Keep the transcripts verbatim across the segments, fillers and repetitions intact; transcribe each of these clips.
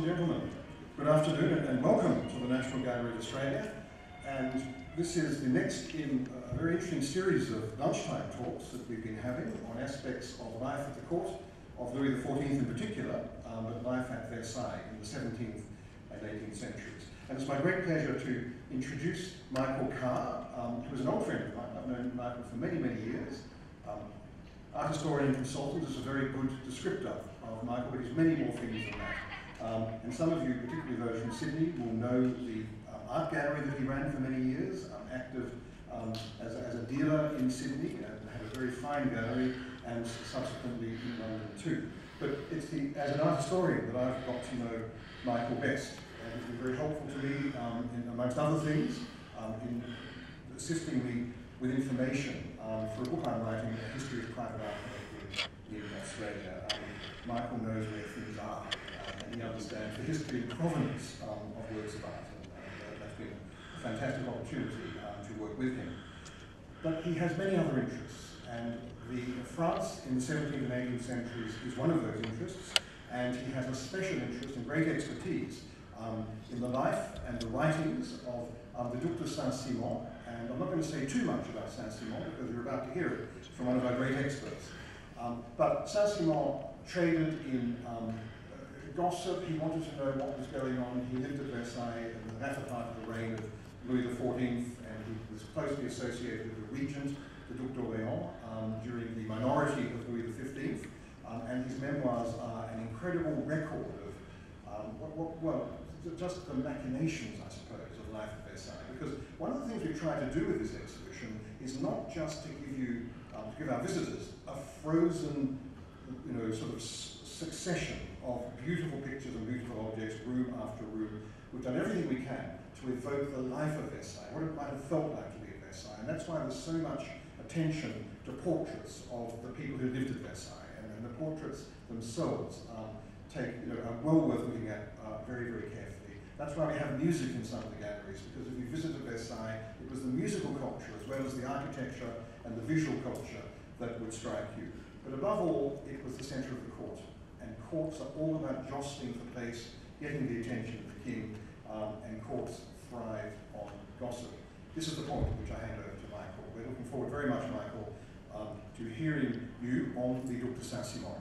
gentlemen, good afternoon and, and welcome to the National Gallery of Australia. And this is the next in a very interesting series of lunchtime talks that we've been having on aspects of life at the court of Louis the fourteenth in particular, um, but life at Versailles in the seventeenth and eighteenth centuries. And it's my great pleasure to introduce Michael Carr, um, who is an old friend of mine. I've known Michael for many, many years. Um, art historian and consultant is a very good descriptor of Michael, but he's many more things than that. Um, and some of you, particularly those from Sydney, will know the um, art gallery that he ran for many years, um, active um, as, a, as a dealer in Sydney, and had a very fine gallery, and subsequently in London too. But it's the, as an art historian that I've got to know Michael best. And it's been very helpful to me, um, in, amongst other things, um, in assisting me with information um, for a book I'm writing, A History of Private Art in, in Australia. Um, Michael knows where things are, uh, and he understands the history and provenance um, of works of art, and, and uh, that's been a fantastic opportunity um, to work with him. But he has many other interests, and the France in the seventeenth and eighteenth centuries is one of those interests, and he has a special interest and great expertise um, in the life and the writings of um, the Duc de Saint Simon. And I'm not going to say too much about Saint Simon because you're about to hear it from one of our great experts. Um, but Saint Simon traded in um, uh, gossip. He wanted to know what was going on. He lived at Versailles in the latter part of the reign of Louis the fourteenth, and he was closely associated with the regent, the Duc d'Oleans, um, during the minority of Louis the fifteenth. Um, and his memoirs are an incredible record of, um, what, what, well, just the machinations, I suppose, of life at Versailles. Because one of the things we try to do with this exhibition is not just to give you, um, to give our visitors a frozen, you know, sort of succession of beautiful pictures and beautiful objects, room after room. We've done everything we can to evoke the life of Versailles, what it might have felt like to be at Versailles. And that's why there's so much attention to portraits of the people who lived at Versailles. And, and the portraits themselves um, take, you know, are well worth looking at uh, very, very carefully. That's why we have music in some of the galleries, because if you visited Versailles, it was the musical culture as well as the architecture and the visual culture that would strike you. But above all, it was the centre of the court. And courts are all about jostling for place, getting the attention of the king, um, and courts thrive on gossip. This is the point at which I hand over to Michael. We're looking forward very much, Michael, um, to hearing you on the Duc de Saint Simon.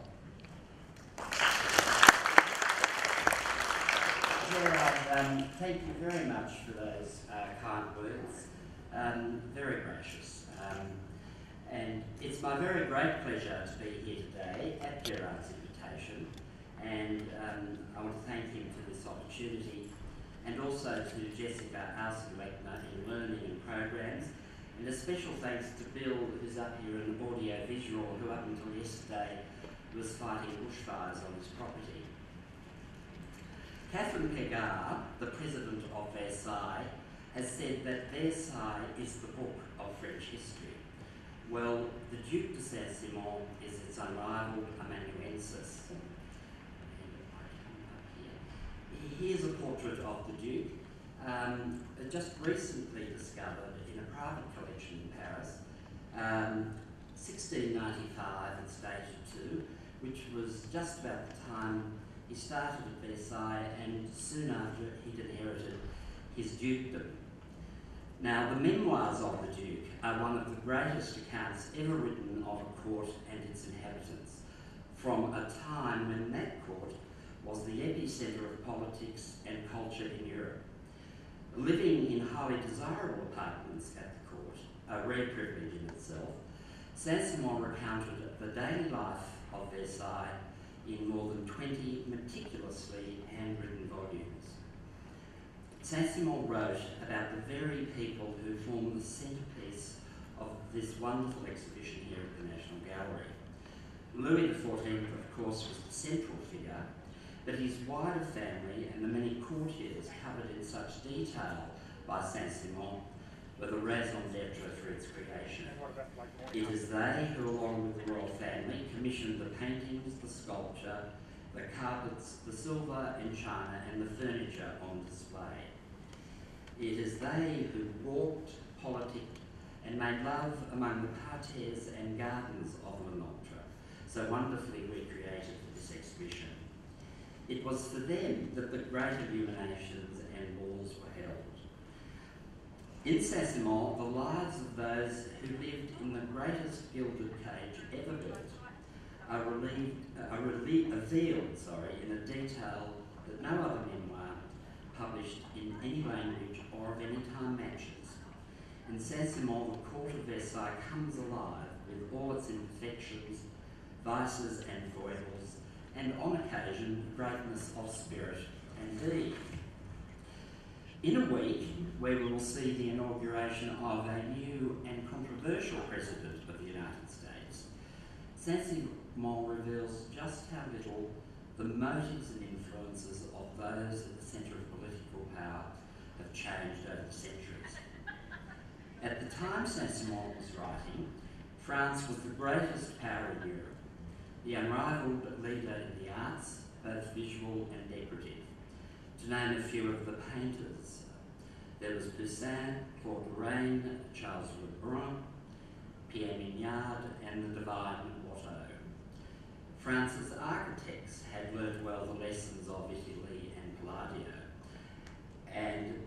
Gerard, um, thank you very much for those uh, kind words. Um, very gracious. Um, and it's my very great pleasure to be here today at Gerard's invitation. And um, I want to thank him for this opportunity, and also to Jessica Arsenleckner in Learning and Programs. And a special thanks to Bill, who's up here in the audio-visual, who up until yesterday was fighting bushfires on his property. Catherine Pegard, the president of Versailles, has said that Versailles is the book of French history. Well, the Duc de Saint Simon is its unrivaled amanuensis. Here's a portrait of the Duke, um, just recently discovered in a private collection in Paris, um, sixteen ninety-five it's dated to, which was just about the time he started at Versailles, and soon after he'd inherited his dukedom. Now, the Memoirs of the Duke are one of the greatest accounts ever written of a court and its inhabitants, from a time when that court was the epicentre of politics and culture in Europe. Living in highly desirable apartments at the court, a rare privilege in itself, Saint Simon recounted the daily life of Versailles in more than twenty meticulously handwritten volumes. Saint Simon wrote about the very people who form the centrepiece of this wonderful exhibition here at the National Gallery. Louis the fourteenth, of course, was the central figure, but his wider family and the many courtiers covered in such detail by Saint Simon were the raison d'etre for its creation. It is they who, along with the royal family, commissioned the paintings, the sculpture, the carpets, the silver and china, and the furniture on display. It is they who walked, politicked, and made love among the parterres and gardens of Le Notre, so wonderfully recreated for this exhibition. It was for them that the great illuminations and balls were held. In Saint Simon, the lives of those who lived in the greatest gilded cage ever built are, relieved, are relieved, revealed sorry, in a detail that no other memoir published in any language or of any time matches. In Saint Simon, the Court of Versailles comes alive with all its imperfections, vices and foibles, and on occasion, greatness of spirit and deed. In a week, where we will see the inauguration of a new and controversial President of the United States, Saint Simon reveals just how little the motives and influences of those at the centre of political power have changed over the centuries. At the time Saint Simon was writing, France was the greatest power in Europe, the unrivalled leader in the arts, both visual and decorative. To name a few of the painters, there was Poussin, Claude Lorraine, Charles Lebrun, Pierre Mignard, and the divine Watteau. France's architects had learnt well the lessons of Italy and Palladio, and,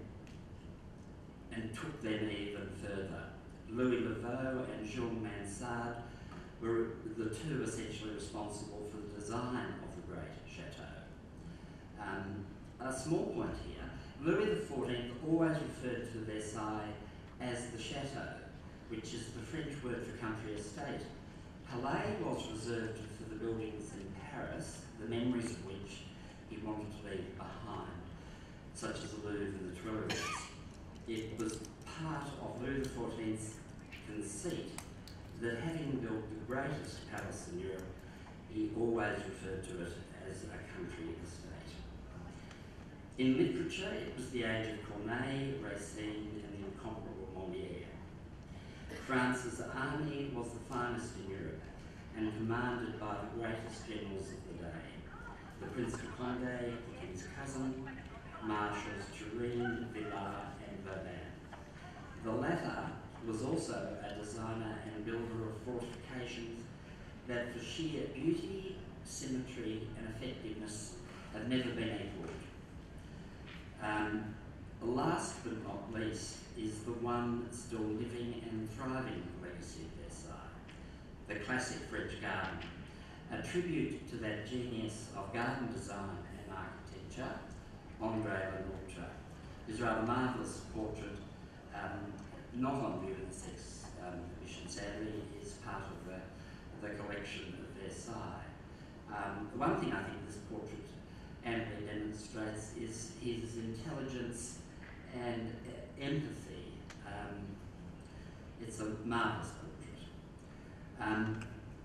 and took them even further. Louis Leveau and Jean Mansard were the two essentially responsible for the design of the great chateau. Um, a small point here, Louis the fourteenth always referred to Versailles as the chateau, which is the French word for country estate. Palais was reserved for the buildings in Paris, the memories of which he wanted to leave behind, such as the Louvre and the Tuileries. It was part of Louis the fourteenth's conceit that having built the greatest palace in Europe, he always referred to it as a country estate. In literature, it was the age of Corneille, Racine, and the incomparable Molière. France's army was the finest in Europe and commanded by the greatest generals of the day. The Prince de Condé, the King's cousin, Marshals Turenne, Villars, and Vauban. The latter was also a designer and builder of fortifications that for sheer beauty, symmetry, and effectiveness have never been equalled. Um, last but not least is the one still living and thriving legacy of Versailles, the classic French garden, a tribute to that genius of garden design and architecture, André Lenotre, whose rather marvellous portrait, um, not on view in this exhibition, sadly, is part of the, the collection of Versailles. Um, the one thing I think this portrait amply demonstrates is his intelligence and uh, empathy. Um, it's a marvellous portrait. Um,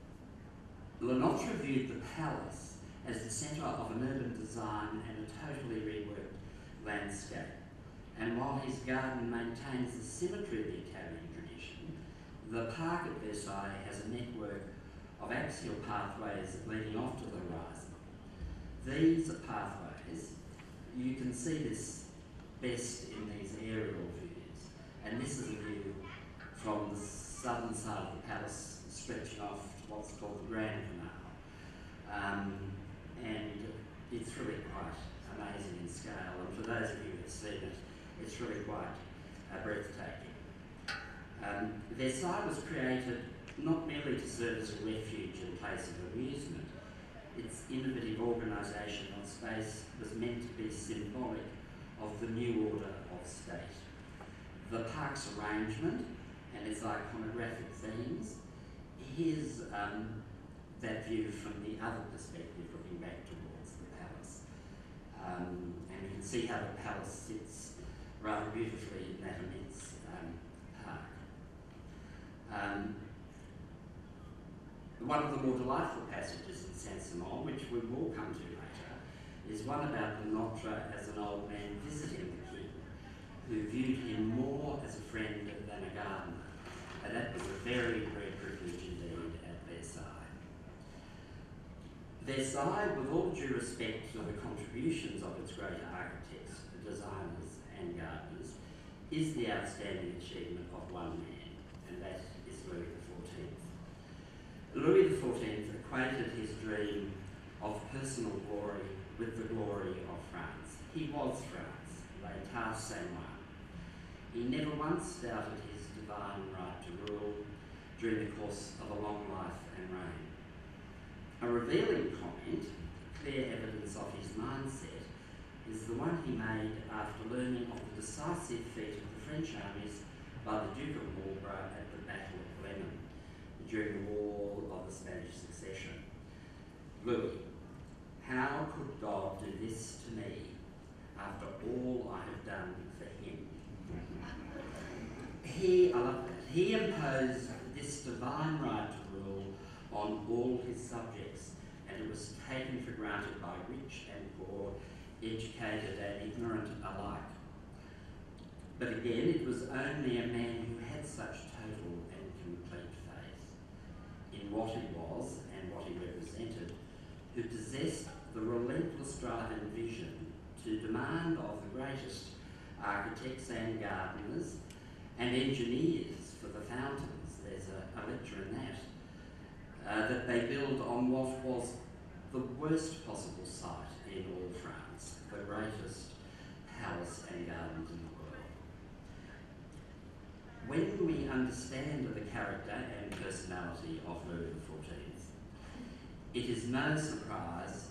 Lenotre viewed the palace as the centre of an urban design and a totally reworked landscape. And while his garden maintains the symmetry of the Italian tradition, the park at Versailles has a network of axial pathways leading off to the horizon. These pathways, you can see this best in these aerial views, and this is a view from the southern side of the palace stretching off to what's called the Grand Canal. Um, and it's really quite amazing in scale, and for those of you who have seen it, it's really quite uh, breathtaking. Um, Versailles was created not merely to serve as a refuge and place of amusement. Its innovative organisational space was meant to be symbolic of the new order of state. The park's arrangement and its iconographic themes, here's um, that view from the other perspective, looking back towards the palace. Um, and you can see how the palace sits rather beautifully in that immense um, park. Um, one of the more delightful passages in Saint Simon, which we will come to later, is one about Lenotre as an old man visiting the king, who viewed him more as a friend than a gardener. And that was a very rare privilege indeed at Versailles. Versailles, with all due respect to the contributions of its great architects, designers and gardeners, is the outstanding achievement of one man, and that is Louis the fourteenth. Louis the fourteenth equated his dream of personal glory with the glory of France. He was France, l'état c'est moi. He never once doubted his divine right to rule during the course of a long life and reign. A revealing comment, clear evidence of his mindset, is the one he made after learning of the decisive feat of the French armies by the Duke of Marlborough at the Battle of Blenheim during the War of the Spanish Succession. Louis, how could God do this to me after all I have done for him? He, I love that, he imposed this divine right to rule on all his subjects, and it was taken for granted by rich and poor, educated and ignorant alike. But again, it was only a man who had such total and complete faith in what he was and what he represented, who possessed the relentless drive and vision to demand of the greatest architects and gardeners and engineers for the fountains, there's a, a lecture in that, uh, that they build on what was the worst possible site in all France, the greatest palace and gardens in the world. When we understand the character and personality of Louis the fourteenth, it is no surprise,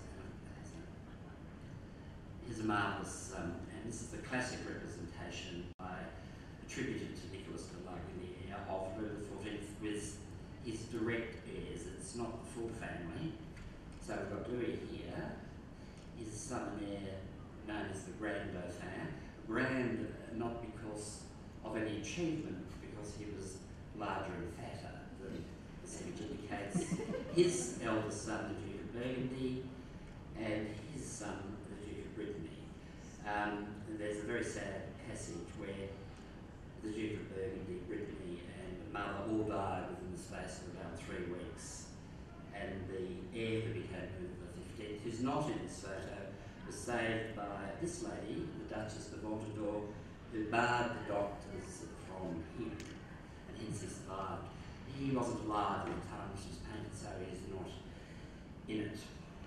here's a marvellous, um, and this is the classic representation I attributed to Nicolas de la Guinière of Louis the fourteenth with his direct heirs. It's not the full family. So we've got Louis here, his son and heir known as the Grand Dauphin. Grand not because of any achievement, because he was larger and fatter than this image indicates. His eldest son, the Duke of Burgundy, and his son, the Duke of Brittany. Um, and there's a very sad passage where the Duke of Burgundy, Brittany, and mother all died within the space of about three weeks. And the heir who became Louis the fifteenth, who's not in this photo, was saved by this lady, the Duchess de Ventadour, who barred the doctors from him, and hence he survived. He wasn't alive at the time this was painted, so he's not in it.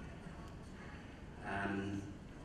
Um,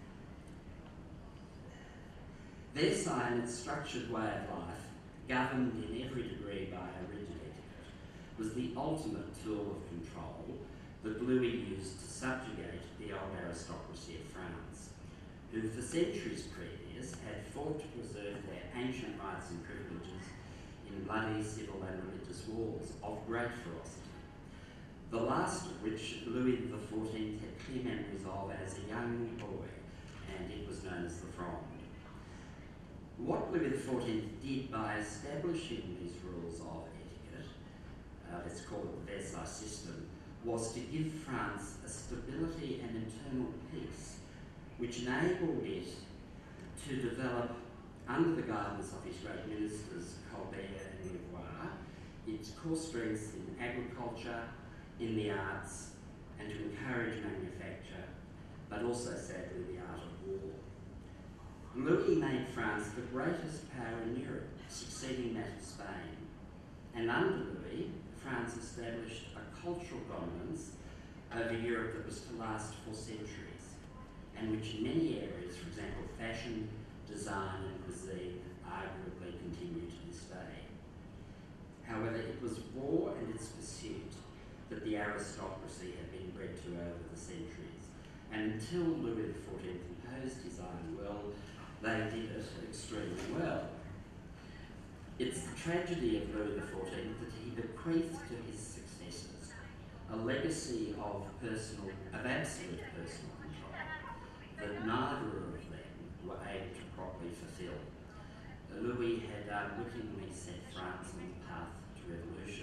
Versailles, in its structured way of life, governed in every degree by a rigid etiquette, was the ultimate tool of control that Louis used to subjugate the old aristocracy of France, who for centuries previous had fought to preserve their ancient rights and privileges in bloody civil and religious wars of great ferocity, the last of which Louis the fourteenth had clear memories of as a young boy, and it was known as the Fronde. What Louis the fourteenth did by establishing these rules of etiquette, uh, let's call it the Versailles system, was to give France a stability and internal peace which enabled it to develop, under the guidance of his great ministers, Colbert and Louvois, its core strengths in agriculture, in the arts, and to encourage manufacture, but also, sadly, the art of war. Louis made France the greatest power in Europe, succeeding that of Spain. And under Louis, France established a cultural dominance over Europe that was to last for centuries, and which in many areas, for example, fashion, design and cuisine, arguably continue to this day. However, it was war and its pursuit that the aristocracy had been bred to over the centuries, and until Louis the fourteenth imposed his iron will, they did it extremely well. It's the tragedy of Louis the fourteenth that he bequeathed to his successors a legacy of personal, of absolute personal control that neither of them were able to properly fulfill. Louis had unwittingly set France on the path to revolution.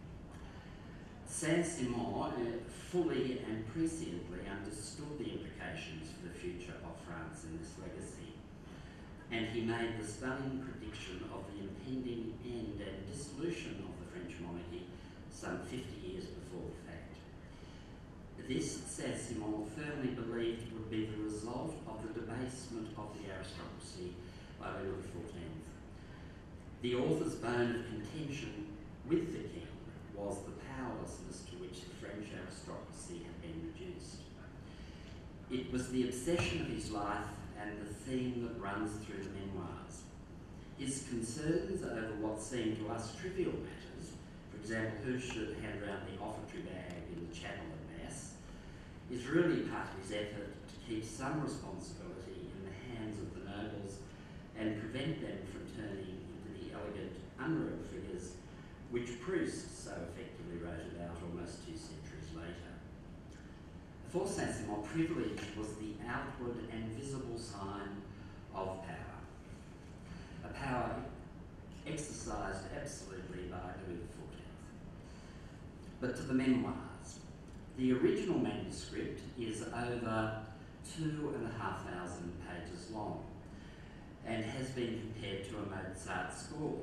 Saint Simon uh, fully and presciently understood the implications for the future of France in this legacy, and he made the stunning prediction of the impending end and dissolution of the French monarchy some fifty years before the fact. This, Saint Simon firmly believed, would be the result of the debasement of the aristocracy by Louis the fourteenth. The author's bone of contention with the king was the powerlessness to which the French aristocracy had been reduced. It was the obsession of his life and the theme that runs through the memoirs. His concerns over what seem to us trivial matters, for example, who should hand around the offertory bag in the chapel at Mass, is really part of his effort to keep some responsibility in the hands of the nobles and prevent them from turning into the elegant, unreal figures which Proust so effectively wrote about almost two centuries later. For Saint Simon, privilege was the outward and visible sign of power, a power exercised absolutely by Louis the fourteenth. But to the memoirs. The original manuscript is over two and a half thousand pages long and has been compared to a Mozart score.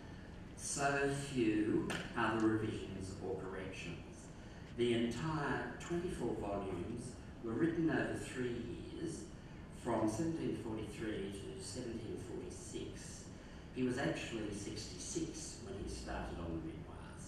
So few are the revisions or corrections. The entire twenty-four volumes were written over three years, from seventeen forty-three to seventeen forty-six. He was actually sixty-six when he started on the memoirs.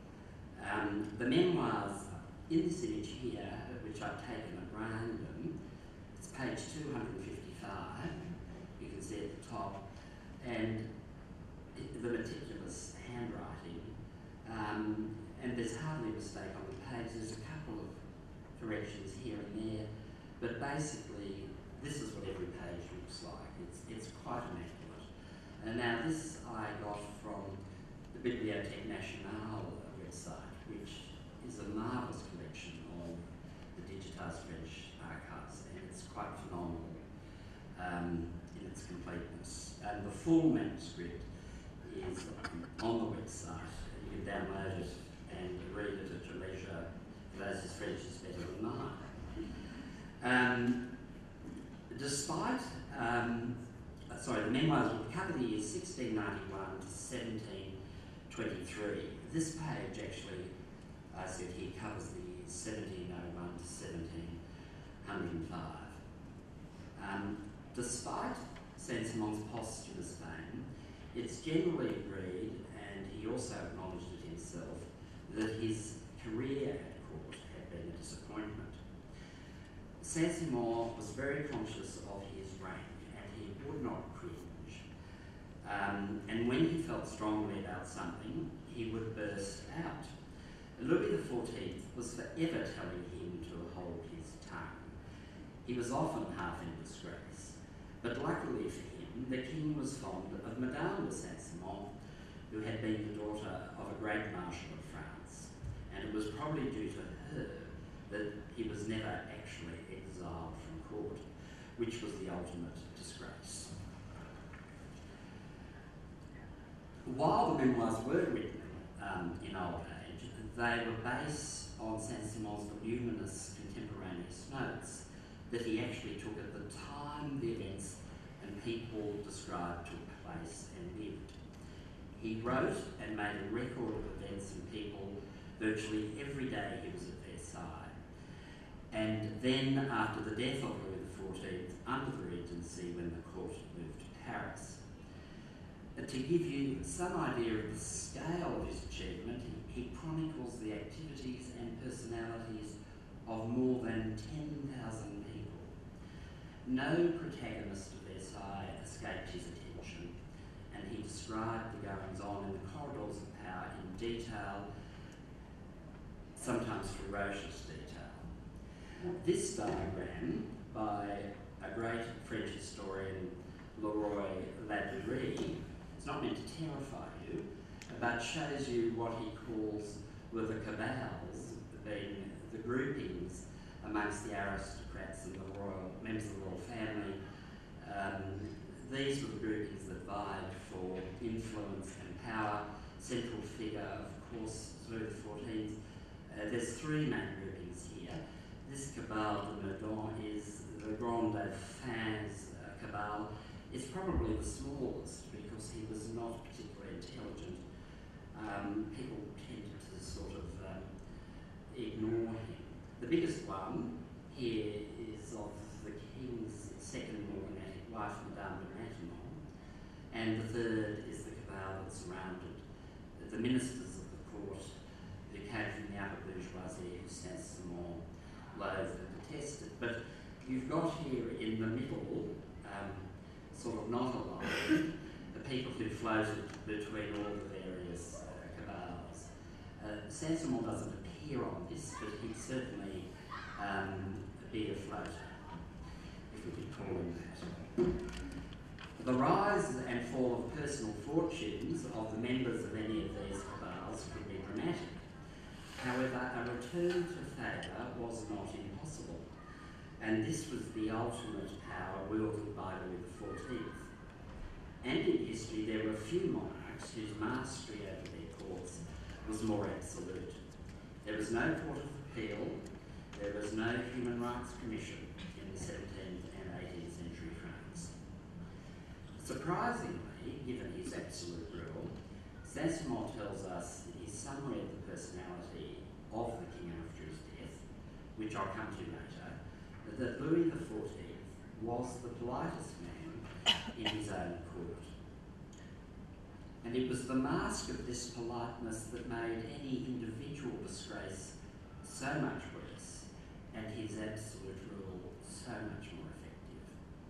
Um, the memoirs in this image here, which I've taken at random, it's page two hundred fifty-five, you can see at the top, and it, the meticulous handwriting, um, and there's hardly a mistake on the page. There's a couple of corrections here and there, but basically this is what every page looks like. It's, it's quite immaculate. And now this I got from the Bibliothèque Nationale website, which is a marvellous collection of the digitised French archives, and it's quite phenomenal um, in its completeness. And the full manuscript is on the website. You can download it and read it at your leisure. For those whose French is better than mine. Um, despite, um, uh, sorry, the memoirs would cover the years sixteen ninety-one to seventeen twenty-three. This page actually, I said here, covers the years seventeen oh one to seventeen oh five. Um, despite Saint Simon's posthumous fame, it's generally agreed, and he also acknowledged it himself, that his career at court had been a disappointment. Saint Simon was very conscious of his rank, and he would not cringe. Um, and when he felt strongly about something, he would burst out. Louis the fourteenth was forever telling him to hold his tongue. He was often half in disgrace, but luckily for him, the king was fond of Madame de Saint Simon, who had been the daughter of a great marshal of France, and it was probably due to her that he was never actually exiled from court, which was the ultimate disgrace. While the memoirs were written um, in old age, they were based on Saint Simon's voluminous contemporaneous notes that he actually took at the time the events and people described took place and lived. He wrote and made a record of events and people virtually every day he was at Versailles. And then, after the death of Louis the fourteenth, under the Regency, when the court moved to Paris. Uh, to give you some idea of the scale of his achievement, he, he chronicles the activities and personalities of more than ten thousand people. No protagonist of Versailles escaped his attention, and he described the goings-on in the corridors of power in detail, sometimes ferocious detail. This diagram, by a great French historian, Leroy Ladurie, it's not meant to terrify you, but shows you what he calls were the cabals, being the groupings amongst the aristocrats and the royal members of the royal family. Um, these were the groupings that vied for influence and power. Central figure, of course, Louis the fourteenth. Uh, there's three main groupings here. This cabal de Meudon is the Grand Dauphin's uh, cabal. It's probably the smallest because he was not particularly intelligent. Um, people tended to sort of um, ignore him. The biggest one here is of the king's second morganatic wife, Madame de Maintenon, and the third is the cabal that surrounded the ministers of the court who came from the upper bourgeoisie, who Saint Simon loathed and detested. But you've got here in the middle, um, sort of not aligned, the people who floated between all the various uh, cabals. Uh, Saint Simon doesn't appear on this, but he'd certainly um, be a floater, if we could call him that. The rise and fall of personal fortunes of the members of any of these cabals could be dramatic. However, a return to favour was not impossible, and this was the ultimate power wielded by Louis the fourteenth. And in history, there were few monarchs whose mastery over their courts was more absolute. There was no Court of Appeal, there was no Human Rights Commission in the seventeenth and eighteenth century France. Surprisingly, given his absolute rule, Saint Simon tells us in his summary of the personality of the king after his death, which I'll come to later, that Louis the fourteenth was the politest man in his own court. And it was the mask of this politeness that made any individual disgrace so much worse, and his absolute rule so much more effective.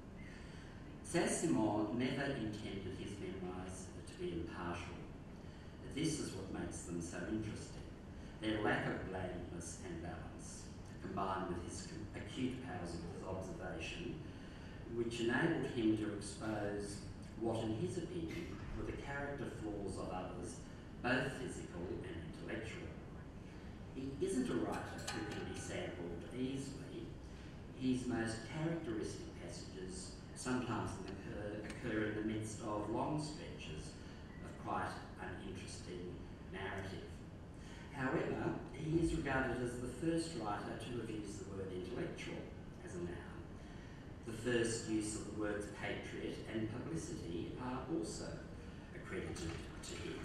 Saint Simon never intended his memoirs to be impartial. This is what makes them so interesting. Their lack of blandness and balance, combined with his acute powers of observation, which enabled him to expose what, in his opinion, were the character flaws of others, both physical and intellectual. He isn't a writer who can be sampled easily. His most characteristic passages sometimes occur, occur in the midst of long stretches of quite uninteresting narrative. However, he is regarded as the first writer to have used the word intellectual as a noun. The first use of the words patriot and publicity are also accredited to him.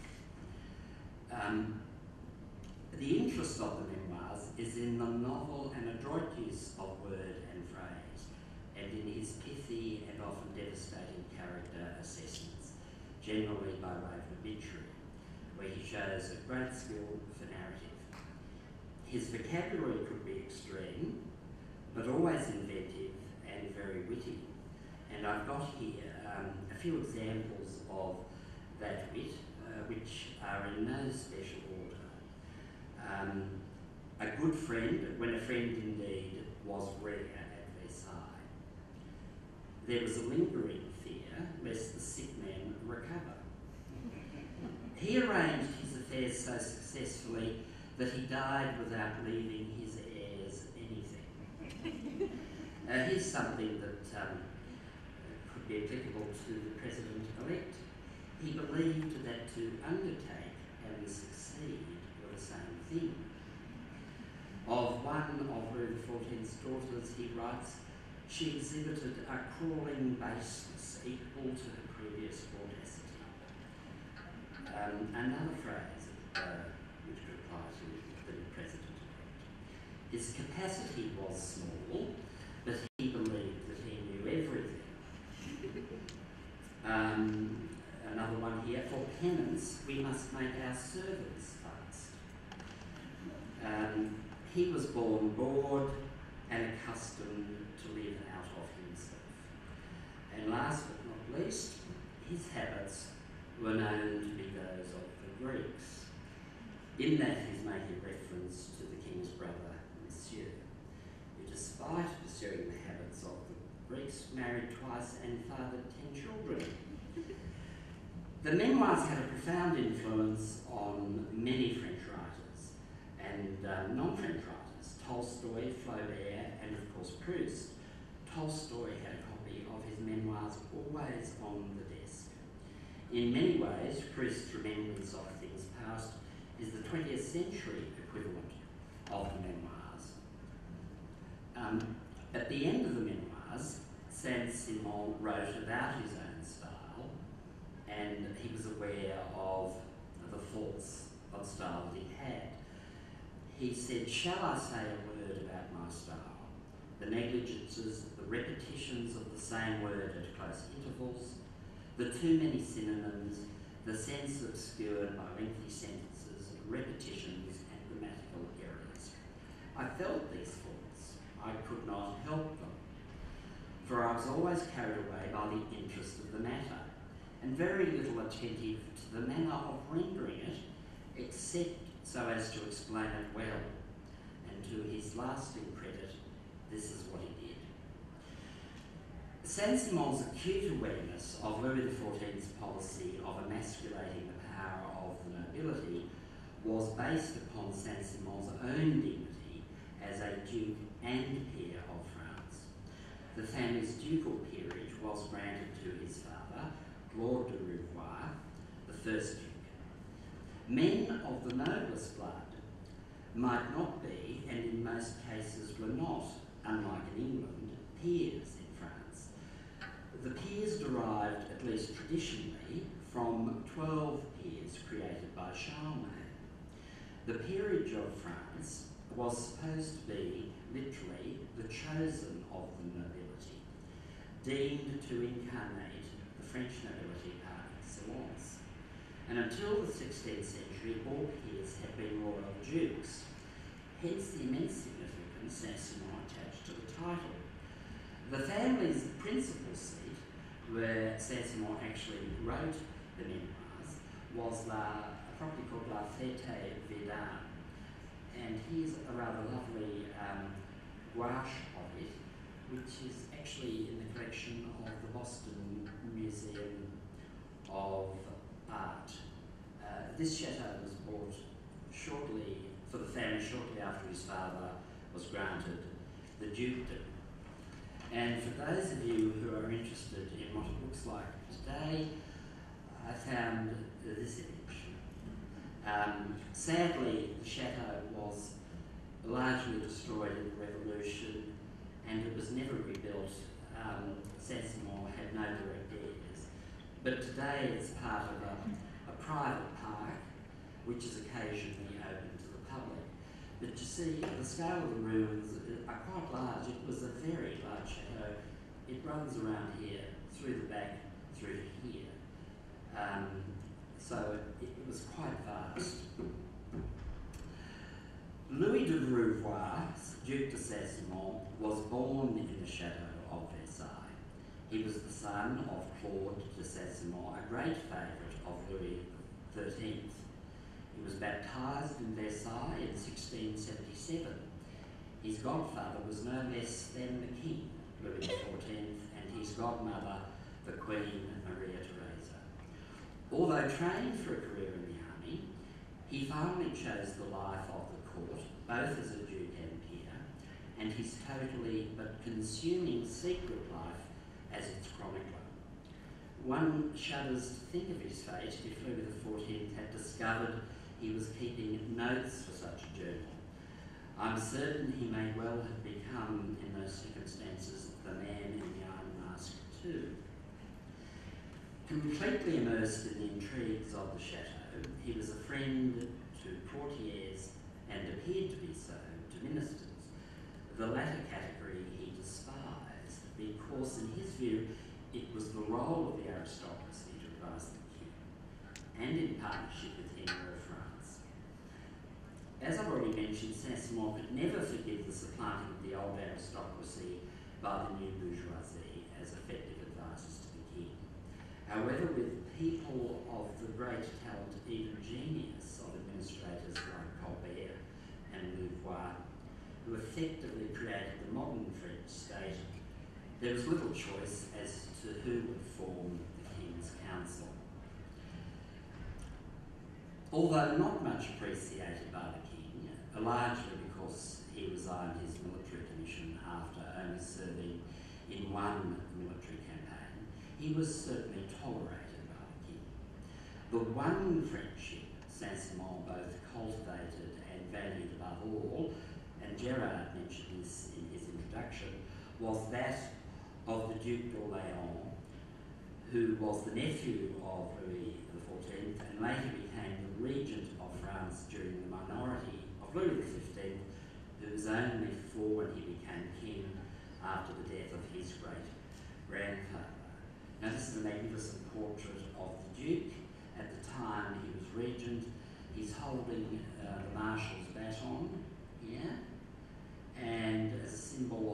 Um, the interest of the memoirs is in the novel and adroit use of word and phrase, and in his pithy and often devastating character assessments, generally by way of obituary, where he shows a great skill for narrative. His vocabulary could be extreme, but always inventive and very witty. And I've got here um, a few examples of that wit, uh, which are in no special order. Um, a good friend, when a friend indeed was rare at Versailles. There was a lingering fear lest the sick man recover. He arranged his affairs so successfully that he died without leaving his heirs anything. uh, here's something that um, could be applicable to the president-elect. He believed that to undertake and succeed were the same thing. Of one of Louis the fourteenth's daughters, he writes, she exhibited a crawling baseness equal to her previous audacity. Um, another phrase uh, which could apply to the president-elect. His capacity was small, but he believed that he knew everything. um, Another one here, for penance, we must make our servants fast. Um, he was born bored and accustomed to live out of himself. And last but not least, his habits were known to be those of the Greeks. In that he's making reference to the king's brother, Monsieur, who despite pursuing the habits of the Greeks, married twice and fathered ten children. The memoirs had a profound influence on many French writers and um, non-French writers, Tolstoy, Flaubert, and of course Proust. Tolstoy had a copy of his memoirs always on the desk. In many ways, Proust's remembrance of things past is the twentieth century equivalent of the memoirs. Um, at the end of the memoirs, Saint Simon wrote about his own style, and he was aware of the faults of style that he had. He said, shall I say a word about my style? The negligences, the repetitions of the same word at close intervals, the too many synonyms, the sense obscured by lengthy sentences, repetitions and grammatical errors. I felt these faults. I I could not help them, for I was always carried away by the interest of the matter, and very little attentive to the manner of rendering it, except so as to explain it well. And to his lasting credit, this is what he did. Saint-Simon's acute awareness of Louis the fourteenth's policy of emasculating the power of the nobility was based upon Saint-Simon's own dignity as a duke and peer of France. The family's ducal peerage was granted to his father, Lord de Rouvois, the first duke. Men of the noblest blood might not be, and in most cases were not, unlike in England, peers in France. The peers derived, at least traditionally, from twelve peers created by Charlemagne. The peerage of France was supposed to be, literally, the chosen of the nobility, deemed to incarnate the French nobility par excellence. And until the sixteenth century, all peers had been royal dukes, hence the immense significance Saint-Simon attached to the title. The family's principal seat, where Saint-Simon actually wrote the memoirs, was la, a property called La Fête-Verdun, and here's a rather lovely um, gouache of it, which is actually in the collection of the Boston Museum of Art. Uh, this chateau was bought shortly, for the family shortly after his father was granted the dukedom. And for those of you who are interested in what it looks like today, I found this image. Um, sadly, the chateau was largely destroyed in the Revolution, and it was never rebuilt. Um, Saint-Simon had no direct heirs. But today it's part of a, a private park, which is occasionally open to the public. But you see, the scale of the ruins are quite large. It was a very large chateau. It runs around here, through the back, through to here. Um, so it, it was quite vast. Louis de Rouvois, Duc de Saint Simon, was born in the chateau of Versailles. He was the son of Claude de Saint Simon, a great favourite of Louis the thirteenth. He was baptised in Versailles in sixteen seventy-seven. His godfather was no less than the king, Louis the fourteenth, and his godmother, the Queen Maria Theresa. Although trained for a career in the army, he finally chose the life of the court, both as a duke and peer, and his totally but consuming secret life as its chronicler. One shudders to think of his fate if Louis the fourteenth had discovered he was keeping notes for such a journal. I'm certain he may well have become, in those circumstances, the man in the Iron Mask too. Completely immersed in the intrigues of the chateau, he was a friend to courtiers and appeared to be so to ministers. The latter category he despised because, in his view, it was the role of the aristocracy to advise the king, and in partnership with him of France. As I've already mentioned, Saint-Simon could never forgive the supplanting of the old aristocracy by the new bourgeoisie as effective advisors to the king. However, with people of the great talent, even genius, of administrators like Colbert and Louvois, who effectively created the modern French state, there was little choice as to who would form the King's Council. Although not much appreciated by the King, largely because he resigned his military commission after only serving in one military campaign, he was certainly tolerated by the King. The one friendship Saint-Simon both cultivated and valued above all, and Gerard mentioned this in his introduction, was that of the Duc D'Oleans, who was the nephew of Louis the fourteenth and later became the regent of France during the minority of Louis the fifteenth, who was only four when he became king after the death of his great grandfather. Now, this is a magnificent portrait of the Duke. At the time he was regent, he's holding uh, the Marshal's baton here, and as a symbol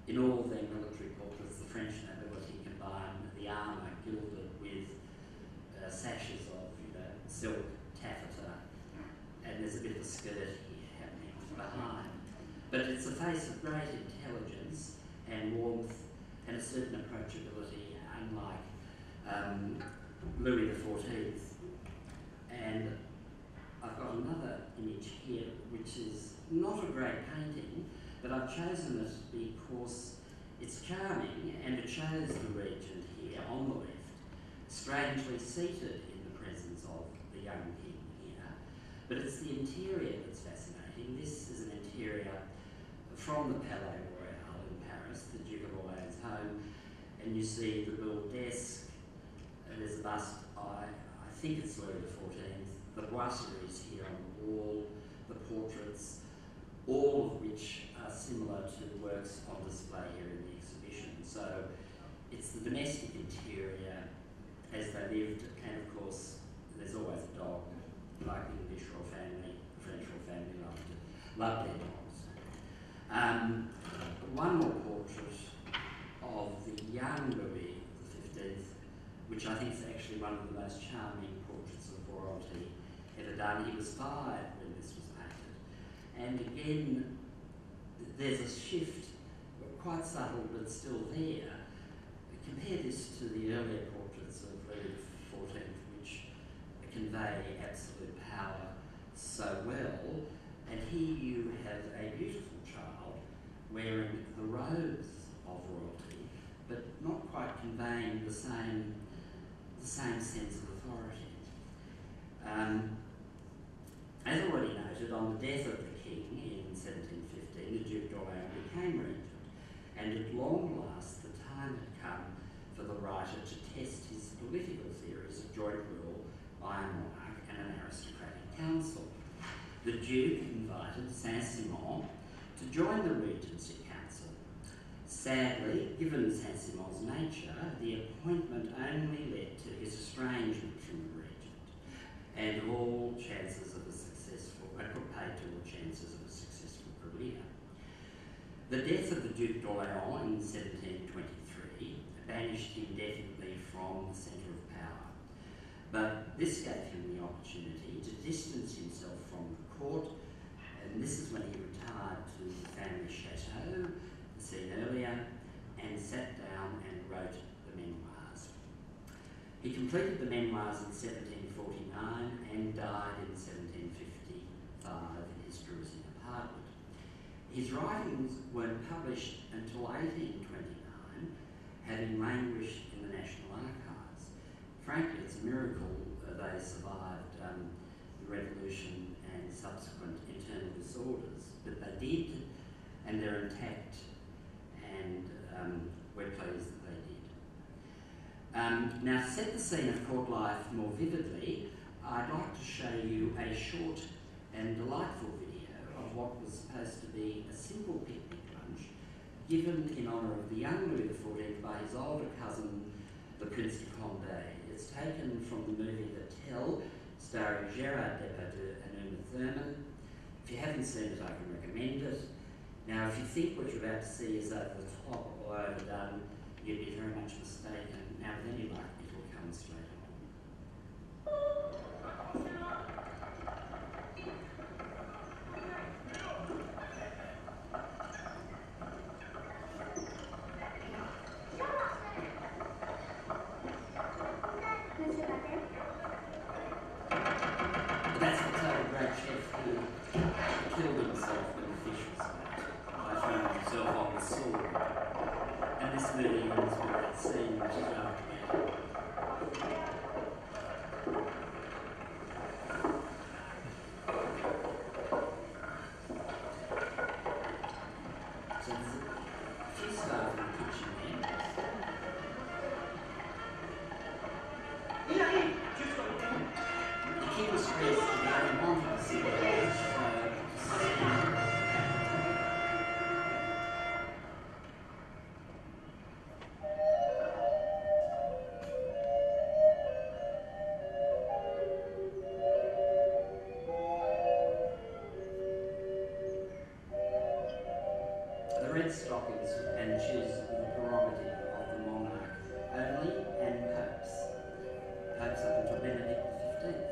in all their military portraits, the French nobility combine the armour gilded with uh, sashes of you know, silk, taffeta, and there's a bit of a skirt here happening behind. But it's a face of great intelligence and warmth and a certain approachability, unlike um, Louis the fourteenth. And I've got another image here, which is not a great painting, but I've chosen it because it's charming and it shows the regent here on the left, strangely seated in the presence of the young king here. But it's the interior that's fascinating. This is an interior from the Palais Royal in Paris, the Duc of Orleans' home, and you see the little desk, and there's a bust, I, I think it's Louis the fourteenth, the boiseries here on the wall, the portraits, all of which are similar to the works on display here in the exhibition. So it's the domestic interior as they lived, and of course there's always a dog, like the English royal family, the French royal family loved it, loved their dogs. Um, one more portrait of the young Louis the fifteenth, which I think is actually one of the most charming portraits of royalty ever done. He was five when this was painted. And again, there's a shift, quite subtle but still there. Compare this to the earlier portraits of Louis the fourteenth, which convey absolute power so well. And here you have a beautiful child wearing the robes of royalty, but not quite conveying the same, the same sense of authority. Um, as already noted, on the death of the king in seventeen fifteen, the Duc D'Oleans became regent, and at long last the time had come for the writer to test his political theories of joint rule by a monarch and an aristocratic council. The Duke invited Saint Simon to join the Regency Council. Sadly, given Saint Simon's nature, the appointment only led to his estrangement from the regent, and all chances of a successful, and put paid to all chances of a successful career. The death of the Duc d'Oleans in seventeen twenty-three banished him definitely from the centre of power, but this gave him the opportunity to distance himself from the court, and this is when he retired to the family chateau, seen earlier, and sat down and wrote the Memoirs. He completed the Memoirs in seventeen forty-nine and died in seventeen fifty-five in his Parisian apartment. His writings weren't published until eighteen twenty-nine, having languished in the National Archives. Frankly, it's a miracle uh, they survived um, the revolution and subsequent internal disorders, but they did, and they're intact, and um, we're pleased that they did. Um, now, to set the scene of court life more vividly, I'd like to show you a short and delightful video of what was supposed to be a simple picnic lunch given in honour of the young Louis the fourteenth by his older cousin, the Prince de Condé. It's taken from the movie The Tell, starring Gerard Depardieu and Uma Thurman. If you haven't seen it, I can recommend it. Now, if you think what you're about to see is over the top or overdone, you'd be very much mistaken. Now, with any luck, it will come straight on. That's the total great chef who killed himself when the fish was fat by throwing himself on the sword. And this really ends with that scene which is after that. So there's a few staff in the kitchen there. The king was stressed that he wanted to see the village, so the red stock titles and choose the prerogative of the monarch only, and popes. Popes up until Benedict the fifteenth.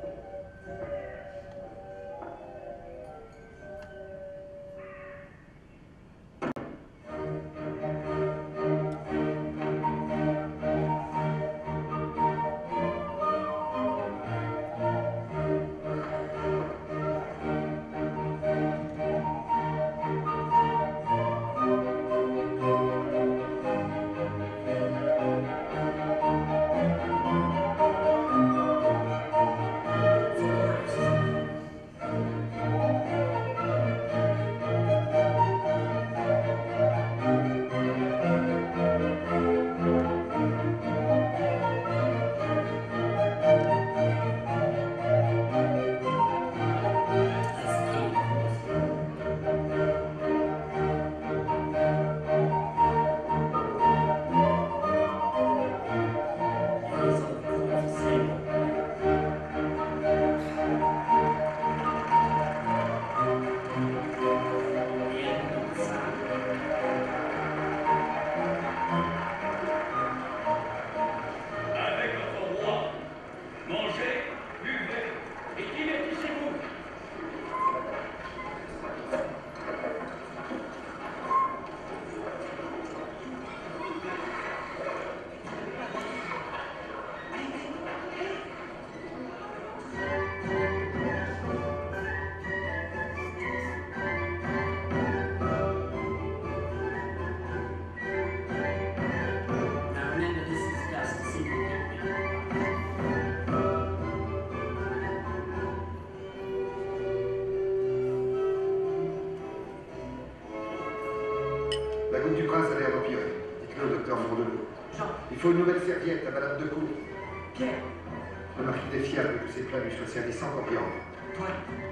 La goutte du prince a l'air d'empirer. Dites-le au docteur Mondelot. Jean. Il faut une nouvelle serviette à madame de Cour. Pierre. Le marquis des fiables que ses plats lui soient servis sans coriandre. Toi.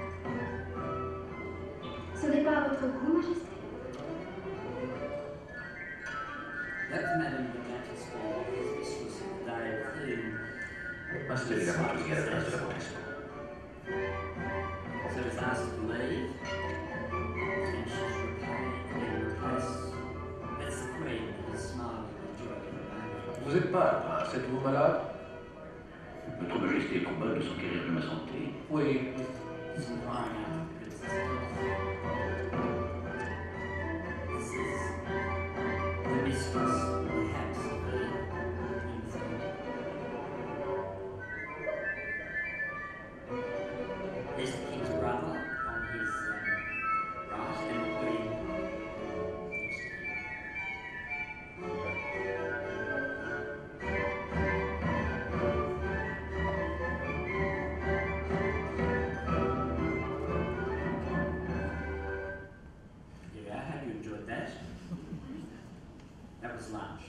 Ce n'est pas à votre goût, Majesté. That's Madame de Montespan, his mistress of the day, who Installez la marquise à la place de la Montespan. so was asked to leave, and she's replaced, been replaced. That's the Queen, who's smiling and enjoying. Vous êtes pas, prince, êtes-vous malade? Votre Majesté est probable de s'enquérir de ma santé. Oui. He's inquiring after the princess' health. This is the mistress, perhaps, of the King's Head. There's the King's brother on his um, right, and the Queen next to him. Yeah, I hope you enjoyed that. That was lunch.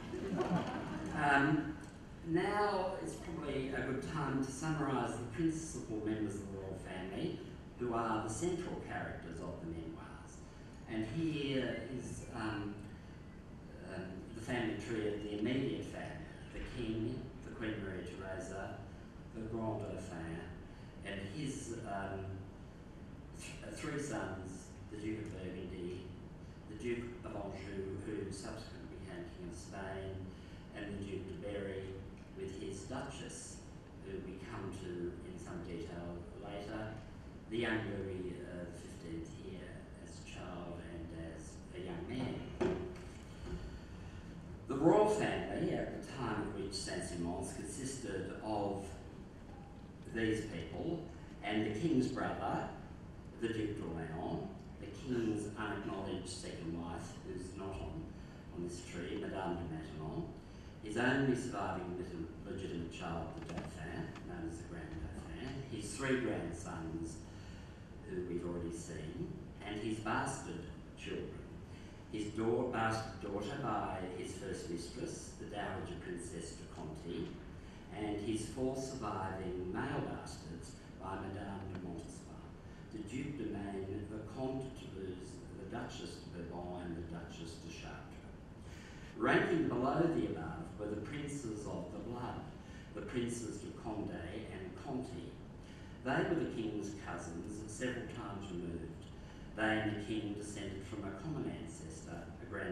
Um, now is probably a good time to summarise the principal members of the royal family, who are the central characters of the memoirs. And here is um, um, the family tree of the immediate family: the King, the Queen Maria Theresa, the Grand Dauphin, and his um, th three sons, the Duke of Burgundy, the Duke of Anjou, who subsequently became King of Spain, and the Duc de Berry, with his Duchess, who we come to in some detail later, the young Louis uh, the fifteenth here as a child and as a young man. The royal family at the time of which Saint Simon consisted of these people and the King's brother, the Duc d'Oleans, the King's unacknowledged second wife, who's not on, on this tree, Madame de Maintenon, his only surviving legitimate child, the Dauphin, known as the Grand Dauphin, his three grandsons, who we've already seen, and his bastard children. His da bastard daughter by his first mistress, the Dowager Princess de Conti, and his four surviving male bastards by Madame de Montespan, the Duc de Maine, the Comte de Toulouse, the Duchess de Bourbon, and the Duchess de Chartres. Ranking below the above were the princes of the blood, the princes de Condé and Conti. They were the king's cousins, several times removed. They and the king descended from a common ancestor, a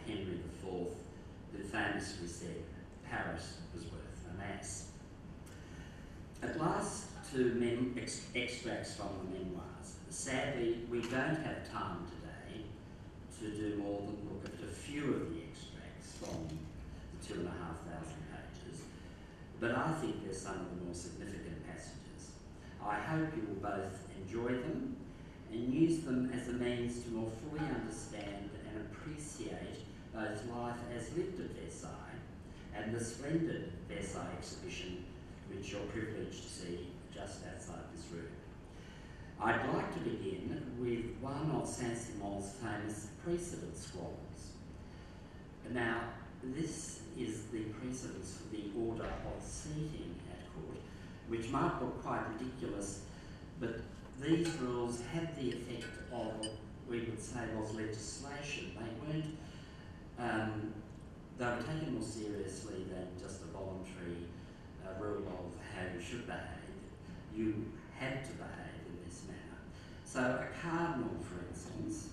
Henry the Fourth, who famously said, "Paris was worth an ass." At last, to mem ex extracts from the memoirs. Sadly, we don't have time today to do more than look at a few of the extracts from the two and a half thousand pages, but I think they're some of the more significant passages. I hope you will both enjoy them and use them as a means to more fully understand and appreciate both life as lived at Versailles and the splendid Versailles exhibition which you're privileged to see just outside this room. I'd like to begin with one of Saint Simon's famous precedence scrolls. Now, this is the precedence for the order of seating at court, which might look quite ridiculous, but these rules had the effect of what we would say was legislation. They weren't, um, they were taken more seriously than just a voluntary uh, rule of how you should behave. You had to behave in this manner. So a cardinal, for instance,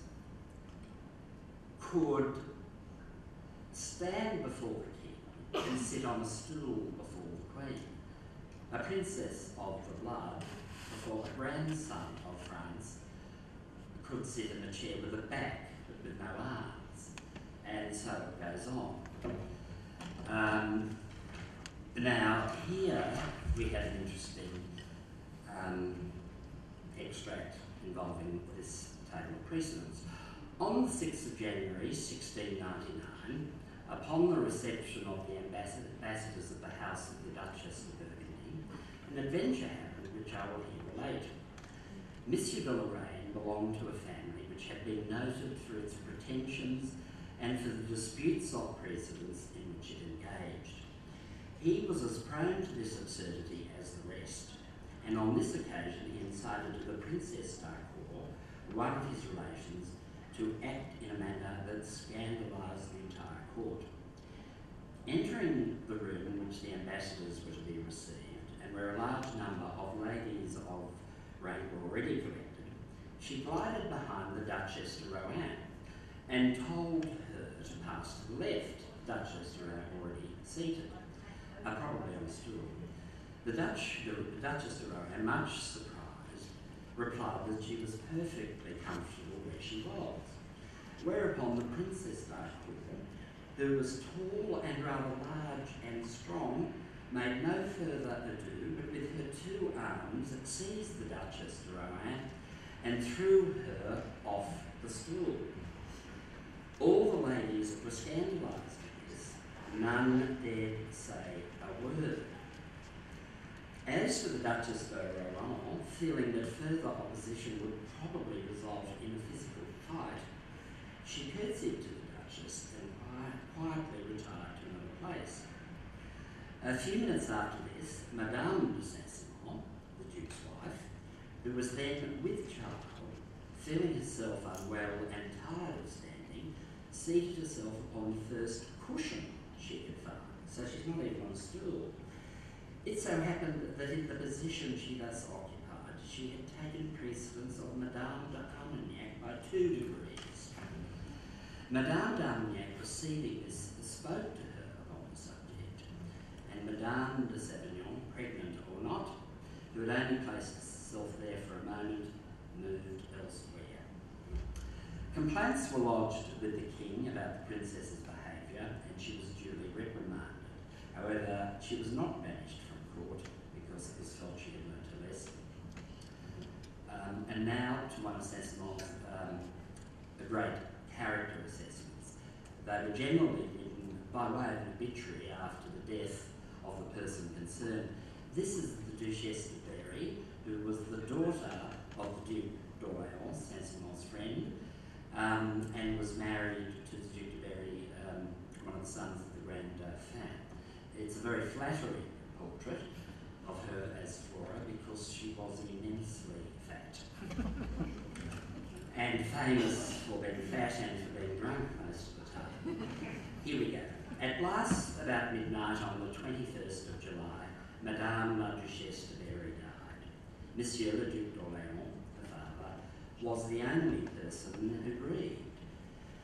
could stand before the king and sit on a stool before the queen. A princess of the blood before a grandson of France could sit in a chair with a back but with no arms, and so it goes on. Um, now here we have an interesting um, extract involving this table of precedence. On the sixth of January sixteen ninety-nine, upon the reception of the ambassador, ambassadors at the house of the Duchess of Burgundy, an adventure happened which I will here relate. Monsieur de Lorraine belonged to a family which had been noted for its pretensions and for the disputes of precedence in which it engaged. He was as prone to this absurdity as the rest, and on this occasion he incited the Princess d'Arcourt, one of his relations, to act in a manner that scandalised the entire court. Entering the room in which the ambassadors were to be received, and where a large number of ladies of rank were already collected, she glided behind the Duchess d'Oleans and told her to pass to the left, Duchess d'Oleans already seated, uh, probably on a stool. The, Dutch, the, the Duchess d'Oleans, much surprised, replied that she was perfectly comfortable where she was. Whereupon the Princess d'Arcourt, who was tall and rather large and strong, made no further ado, but with her two arms seized the Duchess d'Oleans and threw her off the stool. All the ladies were scandalised at this. None dared say a word. As for the Duchess d'Oleans, feeling that further opposition would probably result in a physical fight, she curtsied to the Duchess and quietly retired to another place. A few minutes after this, Madame de Saint Simon, the Duke's wife, who was then with child, feeling herself unwell and tired of standing, seated herself upon the first cushion she could find, so she's not even on a stool. It so happened that in the position she thus occupied, she had taken precedence of Madame d'Armagnac by two degrees. Madame d'Armagnac, perceiving this, spoke to her upon the subject, and Madame de Savignon, pregnant or not, who had only placed herself there for a moment, moved elsewhere. Complaints were lodged with the king about the princess's behaviour, and she was duly reprimanded. However, she was not banished from court because it was felt she had learnt her lesson. Um, and now to one of Saint Simon's um, the great character assessments. They were generally written by way of an obituary after the death of the person concerned. This is the Duchesse de Berry, who was the daughter of the Duc d'Oleans, Saint Simon's friend, um, and was married to the Duc de Berry, um, one of the sons of the Grand Dauphin. It's a very flattering portrait of her as Flora because she was immensely fat. And famous for being fat and for being drunk most of the time. Here we go. At last, about midnight on the twenty-first of July, Madame la Duchesse de Berry died. Monsieur le Duc d'Orléans, the father, was the only person who grieved.